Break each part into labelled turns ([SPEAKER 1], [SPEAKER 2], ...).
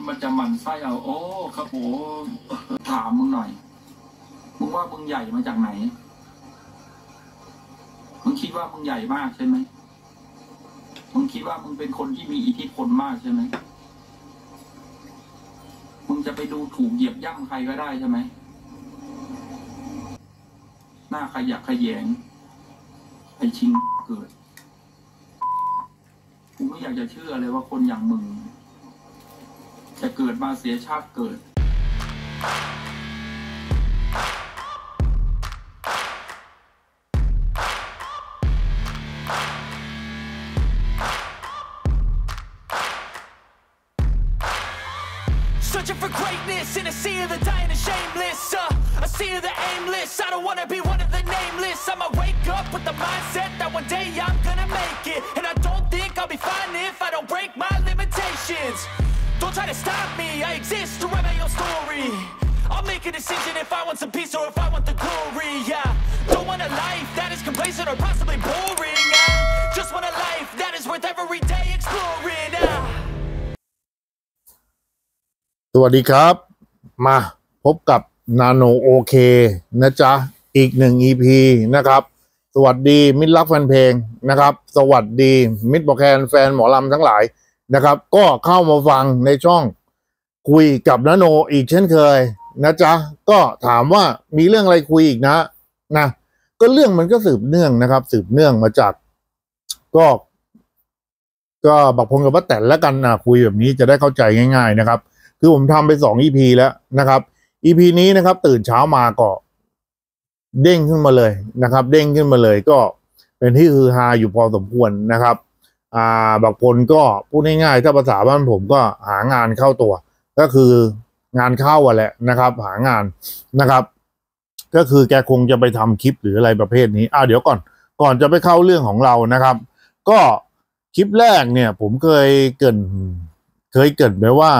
[SPEAKER 1] มันจะหมั่นไส้เอาโอ้ครับโหถามมึงหน่อยมึงว่ามึงใหญ่มาจากไหนมึงคิดว่ามึงใหญ่มากใช่ไหมมึงคิดว่ามึงเป็นคนที่มีอิทธิพลมากใช่ไหมมึงจะไปดูถูกเหยียบย่ำใครก็ได้ใช่ไหมหน้าขยะขยงไอชิงเกิดกูไม่อยากจะเชื่อเลยว่าคนอย่างมึงจะเกิดมาเสียชาติเกิด
[SPEAKER 2] Searching for greatness in a sea of the dying and shameless a sea of the aimless, I don't wanna be one of the nameless. I'ma wake up with the mindset that one day I'm gonna make it. And I don't think I'll be fine if I don't break my limitations. Don't try to stop me, I exist to write my own story. I'll make a decision if I want some peace or if I want the glory, yeah. Don't want a life that is complacent or possibly boring, just want a life that is worth every day exploring,
[SPEAKER 3] สวัสดีครับมาพบกับนาโนโอเคนะจ๊ะอีกหนึ่ง EP นะครับสวัสดีมิตรรักแฟนเพลงนะครับสวัสดีมิตรบอกแคนแฟนหมอลำทั้งหลายนะครับก็เข้ามาฟังในช่องคุยกับนาโนอีกเช่นเคยนะจ๊ะก็ถามว่ามีเรื่องอะไรคุยอีกนะก็เรื่องมันก็สืบเนื่องนะครับสืบเนื่องมาจากก็บักพงกับป้าแตนแล้วกันคุยแบบนี้จะได้เข้าใจง่ายๆนะครับคือผมทำไป2 EP แล้วนะครับ EP นี้นะครับตื่นเช้ามาก็เด้งขึ้นมาเลยนะครับเด้งขึ้นมาเลยก็เป็นที่ฮือฮาอยู่พอสมควรนะครับบักพลก็พูดง่ายๆถ้าภาษาบ้านผมก็หางานเข้าตัวก็คืองานเข้าแหละนะครับหางานนะครับก็คือแกคงจะไปทำคลิปหรืออะไรประเภทนี้เดี๋ยวก่อนจะไปเข้าเรื่องของเรานะครับก็คลิปแรกเนี่ยผมเคยเกริ่นไว้ว่า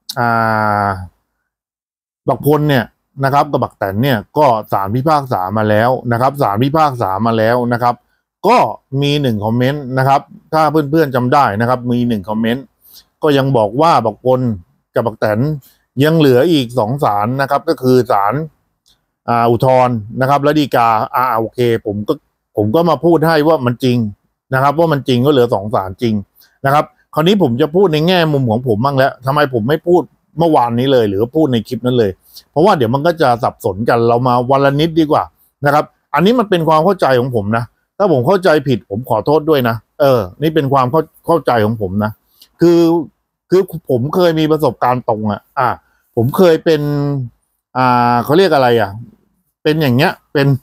[SPEAKER 3] บักพลเนี่ยนะครับกับบักแตนเนี่ยก็ศาลพิพากษามาแล้วนะครับศาลพิพากษามาแล้วนะครับก็มี1 คอมเมนต์นะครับถ้าเพื่อนๆจำได้นะครับมี1 คอมเมนต์ก็ยังบอกว่าบักพลกับบักแตนยังเหลืออีก2 ศาลนะครับก็คือศาลอุทธรณ์นะครับและฎีกาโอเคผมก็มาพูดให้ว่ามันจริงนะครับว่ามันจริงก็เหลือ2 ศาลจริงนะครับคราวนี้ผมจะพูดในแง่มุมของผมบ้างแล้วทำไมผมไม่พูดเมื่อวานนี้เลยหรือพูดในคลิปนั้นเลยเพราะว่าเดี๋ยวมันก็จะสับสนกันเรามาวันละนิดดีกว่านะครับอันนี้มันเป็นความเข้าใจของผมนะถ้าผมเข้าใจผิดผมขอโทษด้วยนะนี่เป็นความเข้าใจของผมนะคือผมเคยมีประสบการณ์ตรงผมเคยเป็นเขาเรียกอะไรเป็นอย่างเงี้ย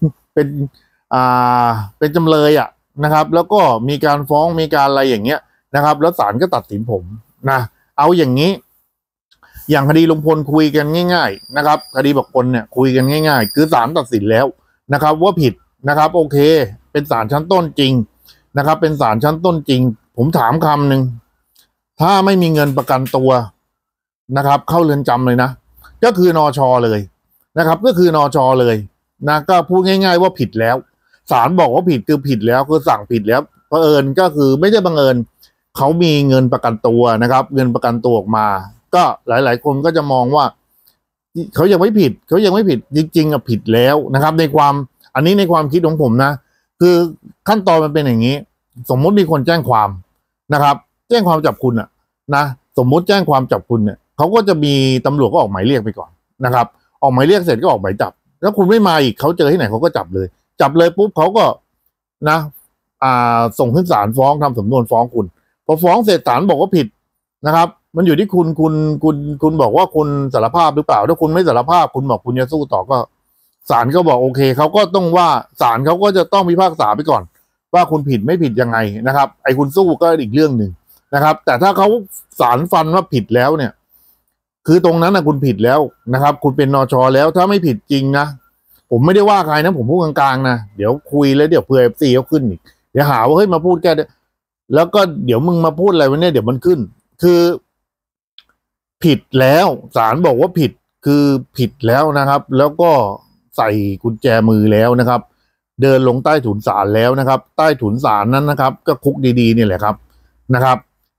[SPEAKER 3] เป็นจำเลยนะครับแล้วก็มีการฟ้องมีการอะไรอย่างเงี้ยนะครับแล้วศาลก็ตัดสินผมเอาอย่างนี้อย่างคดีลุงพลคุยกันง่ายๆนะครับคดีบักพลเนี่ยคุยกันง่ายๆคือศาลตัดสินแล้วนะครับว่าผิดนะครับโอเคเป็นศาลชั้นต้นจริงนะครับเป็นศาลชั้นต้นจริงผมถามคำหนึ่งถ้าไม่มีเงินประกันตัวนะครับเข้าเรือนจำเลยนะก็คือนช.เลยนะครับก็คือนช.เลยนะก็พูดง่ายๆว่าผิดแล้วศาลบอกว่าผิดคือผิดแล้วคือสั่งผิดแล้วเผอิญก็คือไม่ใช่บังเอิญเขามีเงินประกันตัวนะครับเงินประกันตัวออกมาก็หลายๆคนก็จะมองว่าเขายังไม่ผิดจริงๆผิดแล้วนะครับในความอันนี้ในความคิดของผมนะคือขั้นตอนมันเป็นอย่างนี้สมมุติมีคนแจ้งความนะครับแจ้งความจับคุณนะสมมุติแจ้งความจับคุณเนี่ยเขาก็จะมีตำรวจก็ออกหมายเรียกไปก่อนนะครับออกหมายเรียกเสร็จก็ออกหมายจับแล้วคุณไม่มาอีกเขาเจอที่ไหนเขาก็จับเลยปุ๊บเขาก็นะส่งขึ้นศาลฟ้องทำสำนวนฟ้องคุณพอฟ้องเสร็จศาลบอกว่าผิดนะครับมันอยู่ที่คุณบอกว่าคุณสารภาพหรือเปล่าถ้าคุณไม่สารภาพคุณบอกคุณจะสู้ต่อก็ศาลก็บอกโอเคเขาก็ต้องว่าศาลเขาก็จะต้องพิพากษาไปก่อนว่าคุณผิดไม่ผิดยังไงนะครับไอ้คุณสู้ก็อีกเรื่องหนึ่งนะครับแต่ถ้าเขาศาลฟันว่าผิดแล้วเนี่ยคือตรงนั้นคุณผิดแล้วนะครับคุณเป็นนช.แล้วถ้าไม่ผิดจริงนะผมไม่ได้ว่าใครนะผมพูดกลางๆนะเดี๋ยวคุยแล้วเดี๋ยวเผื่อ FC เขาขึ้นอีกเดี๋ยวหาว่าเฮ้ยมาพูดแกแล้วก็เดี๋ยวมึงมาพูดอะไรวันนี้เดี๋ยวมันขึ้นคือผิดแล้วศาลบอกว่าผิดคือผิดแล้วนะครับแล้วก็ใส่กุญแจมือแล้วนะครับเดินลงใต้ถุนศาลแล้วนะครับใต้ถุนศาลนั้นนะครับก็คุกดีๆนี่แหละครับนะครับ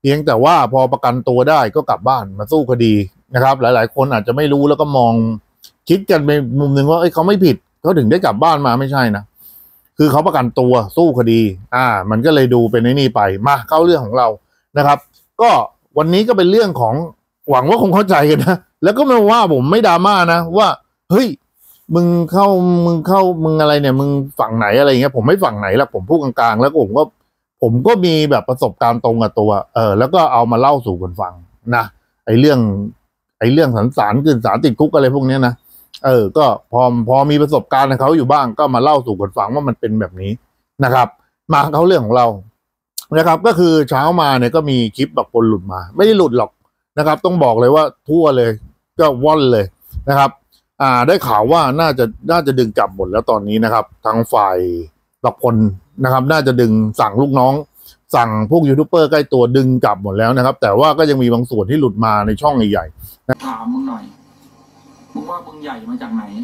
[SPEAKER 3] เพียงแต่ว่าพอประกันตัวได้ก็กลับบ้านมาสู้คดีนะครับหลายๆคนอาจจะไม่รู้แล้วก็มองคิดกันไปมุมหนึ่งว่าเขาไม่ผิดเขาถึงได้กลับบ้านมาไม่ใช่นะคือเขาประกันตัวสู้คดีมันก็เลยดูเป็นไอ้นี่ไปมาเข้าเรื่องของเรานะครับก็วันนี้ก็เป็นเรื่องของหวังว่าคงเข้าใจกันนะแล้วก็ไม่ว่าผมไม่ดราม่านะว่าเฮ้ยมึงอะไรเนี่ยมึงฝั่งไหนอะไรเงี้ยผมไม่ฝั่งไหนละผมพูดกลางๆแล้วผมก็มีแบบประสบการณ์ตรงกับตัวแล้วก็เอามาเล่าสู่กันฟังนะไอ้เรื่องสารขึ้นศาลติดคุกอะไรพวกนี้นะก็พอมีประสบการณ์ของเขาอยู่บ้างก็มาเล่าสู่กันฟังว่ามันเป็นแบบนี้นะครับมาเขาเรื่องของเรานะครับก็คือเช้ามาเนี่ยก็มีคลิปแบบคนหลุดมาไม่ได้หลุดหรอกนะครับต้องบอกเลยว่าทั่วเลยก็ว่อนเลยนะครับได้ข่าวว่าน่าจะดึงกลับหมดแล้วตอนนี้นะครับทางฝ่ายบางคนนะครับน่าจะดึงสั่งลูกน้องสั่งพวกยูทูบเบอร์ใกล้ตัวดึงกลับหมดแล้วนะครับแต่ว่าก็ยังมีบางส่วนที่หลุดมาในช่องใหญ่ๆ
[SPEAKER 1] ถามมึงหน่อยมึงว่ามึงใหญ่มาจากไหน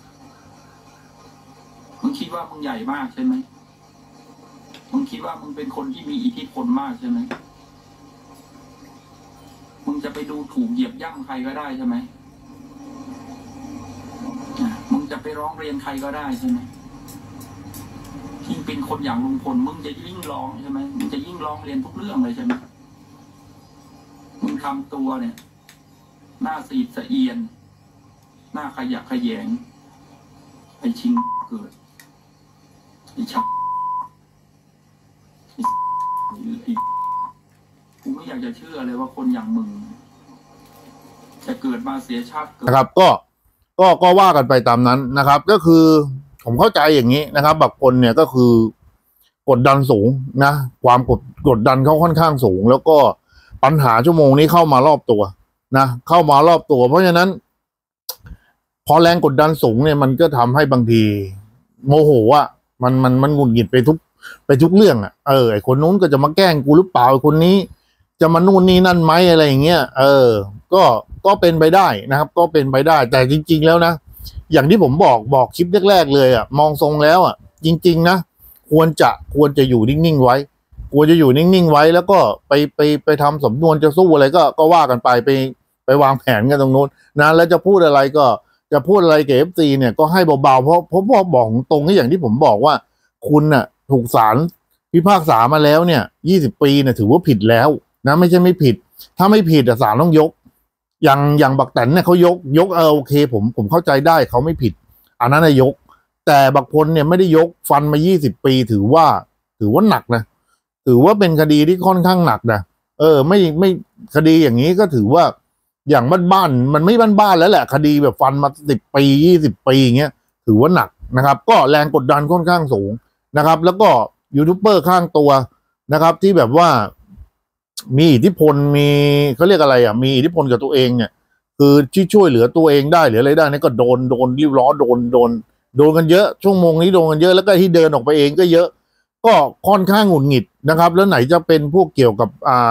[SPEAKER 1] มึงคิดว่ามึงใหญ่มากใช่ไหมมึงคิดว่ามึงเป็นคนที่มีอิทธิพลมากใช่ไหมมึงจะไปดูถูกเหยียบย่ำใครก็ได้ใช่ไหมมึงจะไปร้องเรียนใครก็ได้ใช่ไหมยิ่งเป็นคนอย่างลุงพลมึงจะยิ่งร้องใช่ไหมมึงจะยิ่งร้องเรียนทุกเรื่องเลยใช่ไหมมึงทำตัวเนี่ยหน้าสีดสะเอียนหน้าขยะขยงไอ้ชิงเกิดไอ้ชักกูไม่อยากจะเชื่อเลยว่าคนอย่างมึงจะเกิดมาเสียชาติเกิด
[SPEAKER 3] นะครับก็ว่ากันไปตามนั้นนะครับก็คือผมเข้าใจอย่างนี้นะครับบางคนเนี่ยก็คือกดดันสูงนะความกดดันเขาค่อนข้างสูงแล้วก็ปัญหาชั่วโมงนี้เข้ามารอบตัวนะเข้ามารอบตัวเพราะฉะนั้นพอแรงกดดันสูงเนี่ยมันก็ทำให้บางทีโมโหมันหงุดหงิดไปทุกเรื่องไอ้คนนู้นก็จะมาแกล้งกูหรือเปล่าไอ้คนนี้จะมานู่นนี่นั่นไหมอะไรอย่างเงี้ยก็เป็นไปได้นะครับก็เป็นไปได้แต่จริงๆแล้วนะอย่างที่ผมบอกคลิปแรกๆเลยมองทรงแล้วจริงๆนะควรจะอยู่นิ่งๆไว้ควรจะอยู่นิ่งๆไว้แล้วก็ไปทำสำนวนจะสู้อะไรก็ว่ากันไปวางแผนกันตรงนู้นนะแล้วจะพูดอะไรก็จะพูดอะไรกับ FC เนี่ยก็ให้เบาๆเพราะผมบอกตรงที่อย่างที่ผมบอกว่าคุณถูกศาลพิพากษามาแล้วเนี่ย20 ปีเนี่ยถือว่าผิดแล้วนะไม่ใช่ไม่ผิดถ้าไม่ผิดศาลต้องยกอย่างบักแตนเนี่ยเขายกโอเคผมเข้าใจได้เขาไม่ผิดอันนั้นยกแต่บักพลเนี่ยไม่ได้ยกฟันมา20 ปีถือว่าหนักนะถือว่าเป็นคดีที่ค่อนข้างหนักนะไม่คดีอย่างนี้ก็ถือว่าอย่างบ้านมันไม่บ้านแล้วแหละคดีแบบฟันมา10 ปี20 ปีอย่างเงี้ยถือว่าหนักนะครับก็แรงกดดันค่อนข้างสูงนะครับแล้วก็ยูทูบเบอร์ข้างตัวนะครับที่แบบว่ามีอิทธิพลมีเขาเรียกอะไรมีอิทธิพลกับตัวเองเนี่ยคือที่ช่วยเหลือตัวเองได้หรืออะไรได้นี่ก็โดนริ้วล้อโดนกันเยอะช่วโมงนี้โดนกันเยอะแล้วก็ที่เดินออกไปเองก็เยอะก็ค่อนข้างหงุดหงิดนะครับแล้วไหนจะเป็นพวกเกี่ยวกับ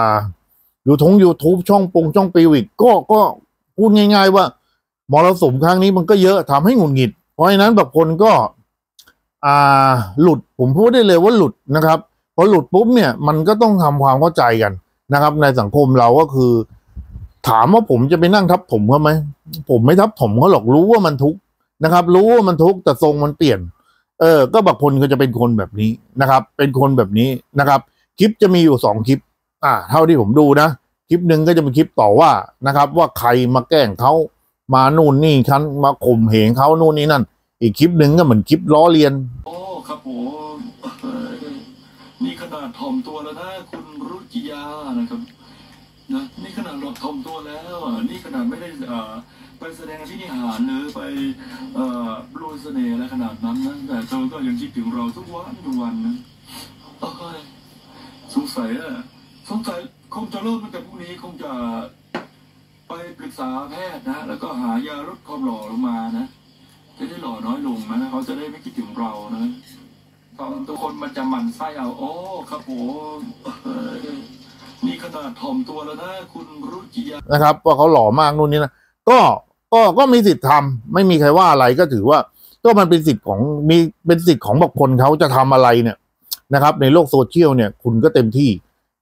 [SPEAKER 3] YouTube ช่องปิวอีกก็พูดง่ายๆว่ามรสุมครั้งนี้มันก็เยอะทำให้หงุดหงิดเพราะฉะนั้นแบบคนก็หลุดผมพูดได้เลยว่าหลุดนะครับพอหลุดปุ๊บเนี่ยมันก็ต้องทำความเข้าใจกันนะครับในสังคมเราก็คือถามว่าผมจะไปนั่งทับถมเขาไหมผมไม่ทับถมเขาหรอกรู้ว่ามันทุกข์นะครับรู้ว่ามันทุกข์แต่ทรงมันเปลี่ยนก็บางคนก็จะเป็นคนแบบนี้นะครับเป็นคนแบบนี้นะครับคลิปจะมีอยู่2 คลิปเท่าที่ผมดูนะคลิปหนึ่งก็จะเป็นคลิปต่อว่านะครับว่าใครมาแกล้งเขามานู่นนี่คันมาข่มเหงเขานู่นนี่นั่นอีกคลิปหนึ่งก็เหมือนคลิปล้อเลียน
[SPEAKER 1] โอ้ครับผมนี่ขนาดถ่อมตัวแล้วนะคุณรุจิยานะครับนะนี่ขนาดเราถ่อมตัวแล้วนี่ขนาดไม่ได้ไปแสดงที่นิหารหรือไปโปรยเสน่ห์อะไรขนาดนั้นนะแต่เธอก็ยังคิดถึงเราทุกวันนะสงสัยคงจะเริ่มตั้งแต่พรุ่งนี้คงจะไปปรึกษาแพทย์นะแล้วก็หายาลดความหล่อลงมานะจะได้หล่อน้อยลงนะเขาจะได้ไม่คิดถึงเรานะทุกคนมันจะหมั่นไส้เอาโอ้ครับผมนี่ขนาดถ่อมตัวแล้วนะคุณรุจิยา
[SPEAKER 3] นะครับว่าเขาหล่อมากนู่นนี่นะก็มีสิทธิ์ทำไม่มีใครว่าอะไรก็ถือว่าก็มันเป็นสิทธิ์ของบางคนเขาจะทำอะไรเนี่ยนะครับในโลกโซเชียลเนี่ยคุณก็เต็มที่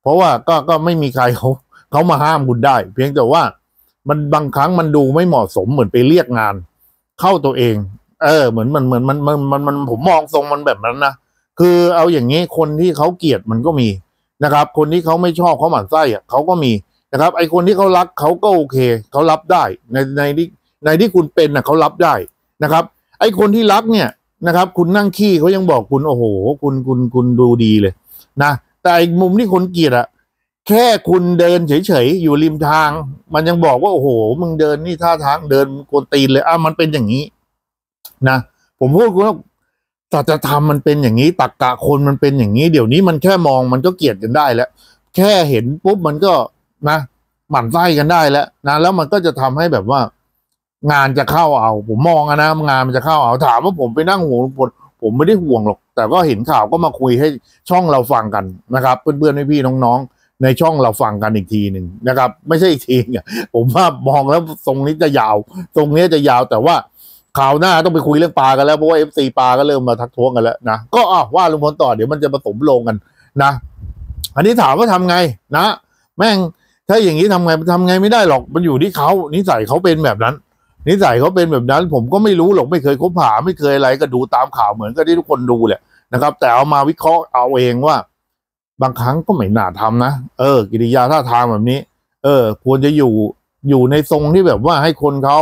[SPEAKER 3] เพราะว่าก็ไม่มีใครเขามาห้ามคุณได้ เพียงแต่ว่ามันบางครั้งมันดูไม่เหมาะสมเหมือนไปเรียกงานเข้าตัวเองเหมือนมันผมมองทรงมันแบบนั้นนะคือเอาอย่างนี้คนที่เขาเกลียดมันก็มีนะครับคนที่เขาไม่ชอบเขาหมั่นไส้อะเขาก็มีนะครับไอคนที่เขารักเขาก็โอเคเขารับได้ในที่คุณเป็นนะเขารับได้นะครับไอคนที่รักเนี่ยนะครับคุณนั่งขี้เขายังบอกคุณโอ้โหคุณดูดีเลยนะแต่อีกมุมที่คนเกลียดอะแค่คุณเดินเฉยๆอยู่ริมทางมันยังบอกว่าโอ้โหมึงเดินนี่ท่าทางเดินกวนตีนเลยมันเป็นอย่างนี้นะผมพูดว่าสัจธรรมมันเป็นอย่างนี้ตรรกะคนมันเป็นอย่างนี้เดี๋ยวนี้มันแค่มองมันก็เกลียดกันได้แล้วแค่เห็นปุ๊บมันก็นะหมั่นไส้กันได้แล้วนะแล้วมันก็จะทำให้แบบว่างานจะเข้าเอาผมมองนะงานมันจะเข้าเอาถามว่าผมไปนั่งห่วงผมไม่ได้ห่วงหรอกแต่ก็เห็นข่าวก็มาคุยให้ช่องเราฟังกันนะครับเพื่อนๆพี่น้องๆในช่องเราฟังกันอีกทีหนึ่งนะครับไม่ใช่อีกทีเนี่ยผมว่ามองแล้วตรงนี้จะยาวตรงนี้จะยาวแต่ว่าข่าวหน้าต้องไปคุยเรื่องปลากันแล้วเพราะว่า FC ปลาก็เริ่มมาทักท้วงกันแล้วนะก็ว่าลุงพลต่อเดี๋ยวมันจะผสมลงกันนะอันนี้ถามว่าทำไงนะแม่งถ้าอย่างนี้ทำไงไม่ได้หรอกมันอยู่ที่เขานิสัยเขาเป็นแบบนั้นนิสัยเขาเป็นแบบนั้นผมก็ไม่รู้หรอกไม่เคยคบหาไม่เคยอะไรก็ดูตามข่าวเหมือนกับที่ทุกคนดูแหละนะครับแต่เอามาวิเคราะห์เอาเองว่าบางครั้งก็ไม่น่าทำนะกิริยาท่าทางแบบนี้ควรจะอยู่ในทรงที่แบบว่าให้คนเขา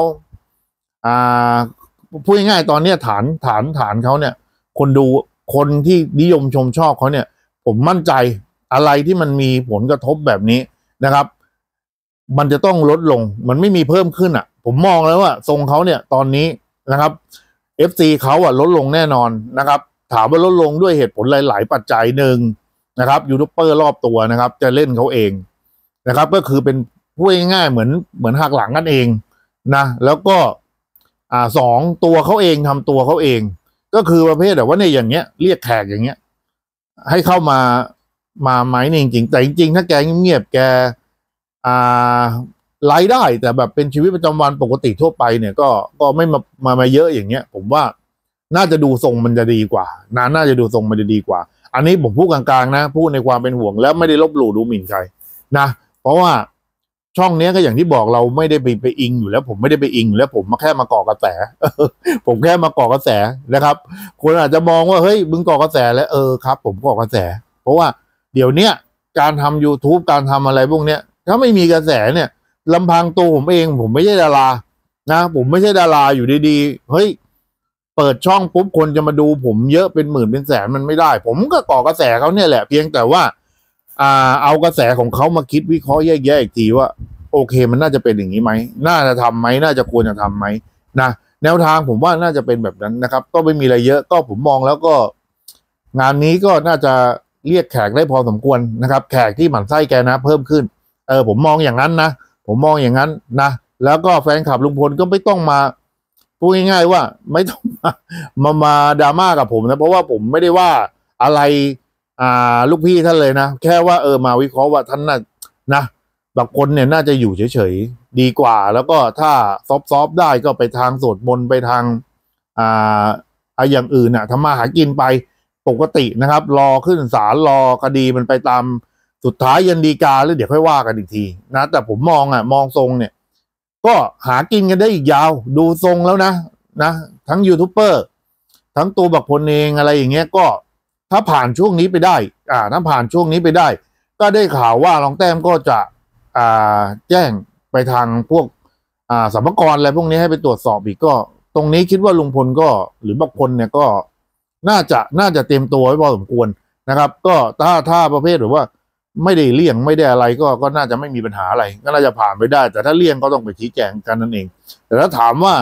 [SPEAKER 3] พูดง่ายๆตอนนี้ฐานเขาเนี่ยคนดูคนที่นิยมชมชอบเขาเนี่ยผมมั่นใจอะไรที่มันมีผลกระทบแบบนี้นะครับมันจะต้องลดลงมันไม่มีเพิ่มขึ้นผมมองแล้วว่าทรงเขาเนี่ยตอนนี้นะครับ FC เขาลดลงแน่นอนนะครับถามว่าลดลงด้วยเหตุผลหลายๆปัจจัยหนึ่งนะครับยูทูบเบอร์รอบตัวนะครับจะเล่นเขาเองนะครับก็คือเป็นพูดง่ายๆเหมือนหักหลังกันเองนะแล้วก็สองตัวเขาเองทำตัวเขาเองก็คือประเภทแบบว่าเนี่ยอย่างเงี้ยเรียกแขกอย่างเงี้ยให้เข้ามาไหมจริงๆแต่จริงๆถ้าแกเงียบแกไลฟ์ได้แต่แบบเป็นชีวิตประจำวันปกติทั่วไปเนี่ยก็ไม่มาเยอะอย่างเงี้ยผมว่าน่าจะดูทรงมันจะดีกว่าน่าจะดูทรงมันจะดีกว่าอันนี้ผมพูดกลางๆนะพูดในความเป็นห่วงแล้วไม่ได้ลบหลู่ดูหมิ่นใครนะเพราะว่าช่องนี้ก็อย่างที่บอกเราไม่ได้ไปอิงอยู่แล้วผมไม่ได้ไปอิงแล้วผมมาแค่มาก่อกระแสผมแค่มาก่อกระแสนะครับคนอาจจะมองว่าเฮ้ยมึงก่อกระแสแล้วครับผมก่อกระแสเพราะว่าเดี๋ยวเนี้ยการทำ YouTube การทำอะไรพวกเนี้ยถ้าไม่มีกระแสเนี่ยลำพังตัวผมเองผมไม่ใช่ดารานะผมไม่ใช่ดาราอยู่ดีๆเฮ้ยเปิดช่องปุ๊บคนจะมาดูผมเยอะเป็นหมื่นเป็นแสนมันไม่ได้ผมก็ก่อกระแสเขาเนี่ยแหละเพียงแต่ว่าเอากระแสของเขามาคิดวิเคราะห์แยกอีกทีว่าโอเคมันน่าจะเป็นอย่างนี้ไหมน่าจะทำไหมน่าจะควรจะทำไหมนะแนวทางผมว่าน่าจะเป็นแบบนั้นนะครับก็ไม่มีอะไรเยอะก็ผมมองแล้วก็งานนี้ก็น่าจะเรียกแขกได้พอสมควรนะครับแขกที่หมั่นไส้แกนะเพิ่มขึ้นผมมองอย่างนั้นนะผมมองอย่างนั้นนะแล้วก็แฟนคลับลุงพลก็ไม่ต้องมาพูดง่ายๆว่าไม่ต้องมาดราม่ากับผมนะเพราะว่าผมไม่ได้ว่าอะไรลูกพี่ท่านเลยนะแค่ว่ามาวิเคราะห์ว่าท่านน่ะนะบางคนเนี่ยน่าจะอยู่เฉยๆดีกว่าแล้วก็ถ้าซอฟได้ก็ไปทางสวดมนต์ไปทางอย่างอื่นทำมาหากินไปปกตินะครับรอขึ้นศาลรอคดีมันไปตามสุดท้ายยันฎีกาแล้วเดี๋ยวค่อยว่ากันอีกทีนะแต่ผมมองทรงเนี่ยก็หากินกันได้อีกยาวดูทรงแล้วนะทั้งยูทูบเบอร์ทั้งตัวบักพลเองอะไรอย่างเงี้ยก็ถ้าผ่านช่วงนี้ไปได้ถ้าผ่านช่วงนี้ไปได้ก็ได้ข่าวว่ารองแต้มก็จะแจ้งไปทางพวกสรรพากรอะไรพวกนี้ให้ไปตรวจสอบอีกก็ตรงนี้คิดว่าลุงพลก็หรือบักพลเนี่ยก็น่าจะเตรียมตัวไว้พอสมควรนะครับก็ถ้าประเภทหรือว่าไม่ได้เลี่ยงไม่ได้อะไรก็น่าจะไม่มีปัญหาอะไรก็น่าจะผ่านไปได้แต่ถ้าเลี่ยงก็ต้องไปชี้แจงกันนั่นเองแต่ถ้าถามว่า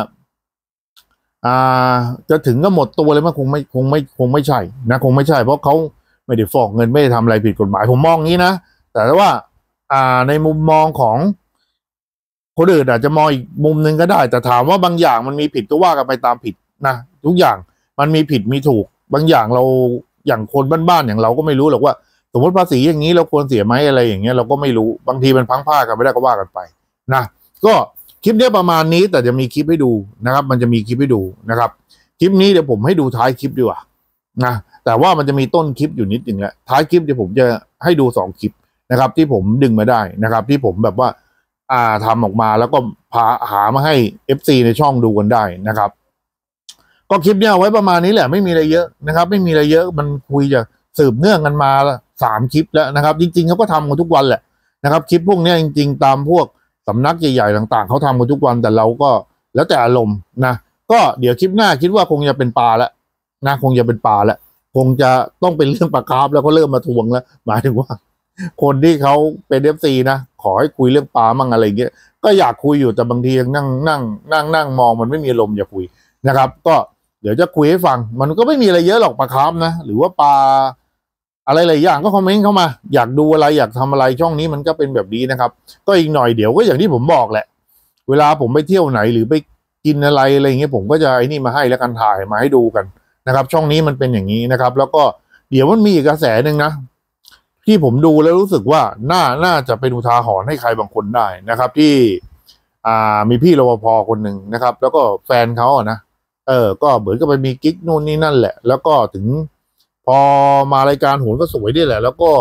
[SPEAKER 3] จะถึงก็หมดตัวเลยมันคงไม่ใช่นะคงไม่ใช่เพราะเขาไม่ได้ฟอกเงินไม่ได้ทำอะไรผิดกฎหมายผมมองงี้นะแต่ว่าในมุมมองของคนอื่นอาจจะมองอีกมุมนึงก็ได้แต่ถามว่าบางอย่างมันมีผิดก็ว่ากันไปตามผิดนะทุกอย่างมันมีผิดมีถูกบางอย่างเราอย่างคนบ้านๆอย่างเราก็ไม่รู้หรอกว่าสมมติภาษีอย่างนี้เราควรเสียไหมอะไรอย่างเงี้ยเราก็ไม่รู้บางทีมันพังผ้ากันไม่ได้ก็ว่ากันไปนะก็คลิปนี้ประมาณนี้แต่จะมีคลิปให้ดูนะครับมันจะมีคลิปให้ดูนะครับคลิปนี้เดี๋ยวผมให้ดูท้ายคลิปดีกว่านะแต่ว่ามันจะมีต้นคลิปอยู่นิดนึงแหละท้ายคลิปเดี๋ยวผมจะให้ดู2คลิปนะครับที่ผมดึงมาได้นะครับที่ผมแบบว่าทำออกมาแล้วก็หามาให้ FC ในช่องดูกันได้นะครับก็คลิปเนี้ยไว้ประมาณนี้แหละไม่มีอะไรเยอะนะครับไม่มีอะไรเยอะมันคุยจะสืบเนื่องกันมา3 คลิปแล้วนะครับจริงๆเขาก็ทำกันทุกวันแหละนะครับคลิปพวกนี้จริงๆตามพวกสำนักใหญ่ๆต่างๆเขาทำกันทุกวันแต่เราก็แล้วแต่อารมณ์นะก็เดี๋ยวคลิปหน้าคิดว่าคงจะเป็นปลาแล้วนะคงจะเป็นปลาแล้วคงจะต้องเป็นเรื่องปลาคาร์ฟแล้วก็เริ่มมาทวงแล้วหมายถึงว่าคนที่เขาเป็น FC นะขอให้คุยเรื่องปลามั่งอะไรเงี้ยก็อยากคุยอยู่แต่บางทีนั่งมองมันไม่มีลมอย่าคุยนะครับก็เดี๋ยวจะคุยให้ฟังมันก็ไม่มีอะไรเยอะหรอกปลาคาร์ฟนะหรือว่าปลาอะไรหลายอย่างก็คอมเมนต์เข้ามาอยากดูอะไรอยากทำอะไรช่องนี้มันก็เป็นแบบนี้นะครับก็อีกหน่อยเดี๋ยวก็อย่างที่ผมบอกแหละเวลาผมไปเที่ยวไหนหรือไปกินอะไรอย่างเงี้ยผมก็จะไอ้นี่มาให้แล้วกันถ่ายมาให้ดูกันนะครับช่องนี้มันเป็นอย่างนี้นะครับแล้วก็เดี๋ยวมันมีอีกกระแสหนึ่งนะที่ผมดูแล้วรู้สึกว่าน่าจะเป็นอุทาหรณ์ให้ใครบางคนได้นะครับที่มีพี่รปภคนหนึ่งนะครับแล้วก็แฟนเขานะก็เหมือนกับไปมีกิ๊กนู่นนี่นั่นแหละแล้วก็ถึงพอมารายการโหนก็สวยด้วยแหละแล้วก็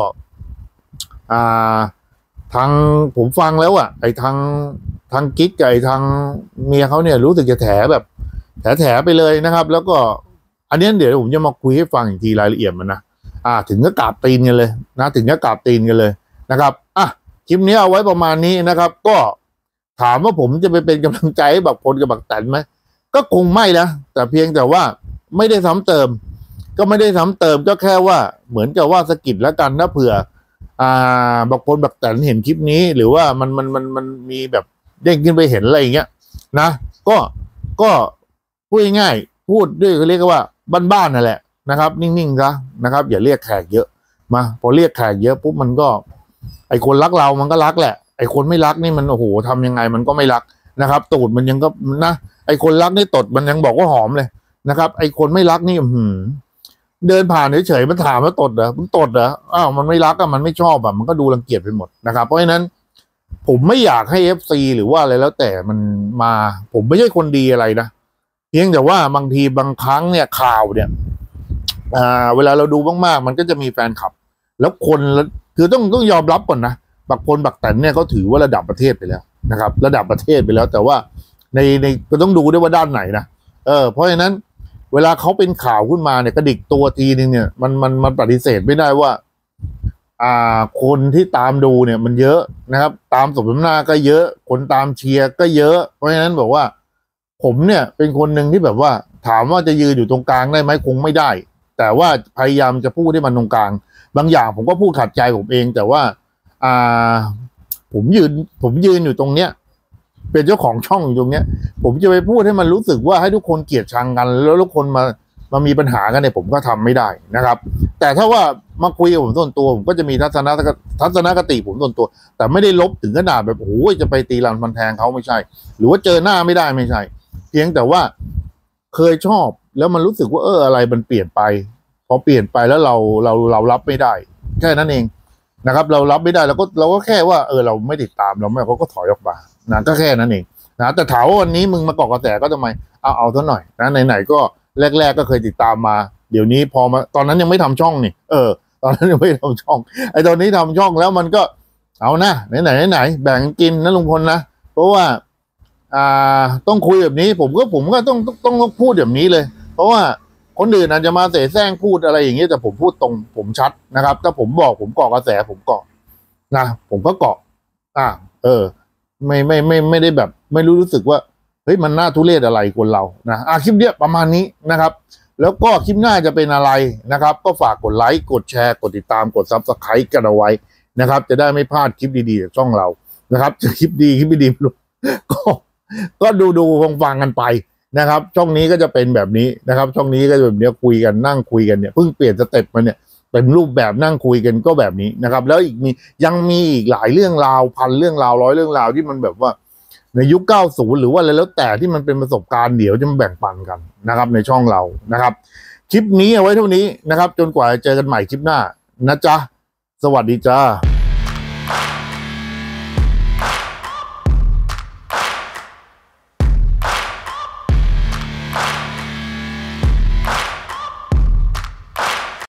[SPEAKER 3] ทางผมฟังแล้วไอ้ทางกิ๊กกับไอ้ทางเมียเขาเนี่ยรู้สึกจะแถแบบแถไปเลยนะครับแล้วก็อันนี้เดี๋ยวผมจะมาคุยให้ฟังอีกทีรายละเอียดมันนะถึงก็กราบตีนกันเลยนะถึงก็กราบตีนกันเลยนะครับคลิปนี้เอาไว้ประมาณนี้นะครับก็ถามว่าผมจะไปเป็นกำลังใจให้บักพลกับบักแตนไหมก็คงไม่นะแต่เพียงแต่ว่าไม่ได้ซ้ำเติมก็ไม่ได้ซ้ำเติมก็แค่ว่าเหมือนกับว่าสะกิดแล้วกันนะเผื่อบักพลบักแตนเห็นคลิปนี้หรือว่ามันมีแบบเด้งขึ้นไปเห็นอะไรอย่างเงี้ยนะก็พูดง่ายๆพูดด้วยเขาเรียกว่าบ้านๆนั่นแหละนะครับนิ่งๆซะนะครับอย่าเรียกแขกเยอะมาพอเรียกแขกเยอะปุ๊บมันก็ไอคนรักเรามันก็รักแหละไอคนไม่รักนี่มันโอ้โหทำยังไงมันก็ไม่รักนะครับตูดมันยังก็นะไอคนรักนี่ตดมันยังบอกว่าหอมเลยนะครับไอคนไม่รักนี่เดินผ่านเฉยๆมันถามว่าตดเหรอมันตดเหรอมันไม่รักมันไม่ชอบมันก็ดูรังเกียจไปหมดนะครับเพราะฉะนั้นผมไม่อยากให้ FC หรือว่าอะไรแล้วแต่มันมาผมไม่ใช่คนดีอะไรนะเพียงแต่ว่าบางทีบางครั้งเนี่ยข่าวเนี่ยเวลาเราดูมากๆมันก็จะมีแฟนคลับแล้วคนคือต้องยอมรับก่อนนะบักพลบักแตนเนี่ยเขาถือว่าระดับประเทศไปแล้วนะครับระดับประเทศไปแล้วแต่ว่าในก็ต้องดูด้วยว่าด้านไหนนะเพราะฉะนั้นเวลาเขาเป็นข่าวขึ้นมาเนี่ยกระดิกตัวทีนึงเนี่ยมันปฏิเสธไม่ได้ว่าคนที่ตามดูเนี่ยมันเยอะนะครับตามสมน้ำหน้าก็เยอะคนตามเชียร์ก็เยอะเพราะฉะนั้นบอกว่าผมเนี่ยเป็นคนหนึ่งที่แบบว่าถามว่าจะยืนอยู่ตรงกลางได้ไหมคงไม่ได้แต่ว่าพยายามจะพูดให้มันตรงกลางบางอย่างผมก็พูดขัดใจผมเองแต่ว่าผมยืนอยู่ตรงเนี้ยเป็นเจ้าของช่องอยู่ตรงเนี้ยผมจะไปพูดให้มันรู้สึกว่าให้ทุกคนเกลียดชังกันแล้วทุกคนมามีปัญหากันเนี่ยผมก็ทำไม่ได้นะครับแต่ถ้าว่ามาคุยกับผมส่วนตัวผมก็จะมีทัศนคติผมส่วนตัวแต่ไม่ได้ลบถึงขนาดแบบโอ้ยจะไปตีรันฟันแทงเขาไม่ใช่หรือว่าเจอหน้าไม่ได้ไม่ใช่เพียงแต่ว่าเคยชอบแล้วมันรู้สึกว่าอะไรมันเปลี่ยนไปพอเปลี่ยนไปแล้วเรารับไม่ได้แค่นั้นเองนะครับเรารับไม่ได้เราก็แค่ว่าเราไม่ติดตามเราไม่เขาก็ถอยออกมานะก็แค่นั้นเองนะแต่ถามว่าวันนี้มึงมาเกาะกระแสก็ทำไมเอาซะหน่อยนะไหนๆก็แรกก็เคยติดตามมาเดี๋ยวนี้พอมาตอนนั้นยังไม่ทำช่องนี่ตอนนั้นยังไม่ทำช่องไอ้ตอนนี้ทำช่องแล้วมันก็เอานะไหนแบ่งกินนะลุงพลนะเพราะว่าต้องคุยแบบนี้ผมก็ต้องพูดแบบนี้เลยเพราะว่าคนอื่นอาจจะมาเสแสร้งพูดอะไรอย่างเงี้ยแต่ผมพูดตรงผมชัดนะครับถ้าผมบอกผมเกาะกระแสผมเกาะนะผมก็เกาะไม่ได้แบบไม่รู้สึกว่าเฮ้ยมันน่าทุเรศอะไรคนเรานะคลิปเนี้ยประมาณนี้นะครับแล้วก็คลิปหน้าจะเป็นอะไรนะครับก็ฝากกดไลค์กดแชร์กดติดตามกด Subscribe กันเอาไว้นะครับจะได้ไม่พลาดคลิปดีๆจากช่องเรานะครับจะคลิปดีคลิปไม่ดีก็ดูฟังกันไปนะครับช่องนี้ก็จะเป็นแบบนี้นะครับช่องนี้ก็จะแบบนี้คุยกันนั่งคุยกันเนี่ยเพิ่งเปลี่ยนสเต็ปมาเนี่ยเป็นรูปแบบนั่งคุยกันก็แบบนี้นะครับแล้วยังมีอีกหลายเรื่องราวพันเรื่องราวร้อยเรื่องราวที่มันแบบว่าในยุค 90 หรือว่าอะไรแล้วแต่ที่มันเป็นประสบการณ์เดี๋ยวจะมาแบ่งปันกันนะครับในช่องเรานะครับคลิปนี้เอาไว้เท่านี้นะครับจนกว่าจะเจอกันใหม่คลิปหน้านะจ๊ะสวัสดีจ้า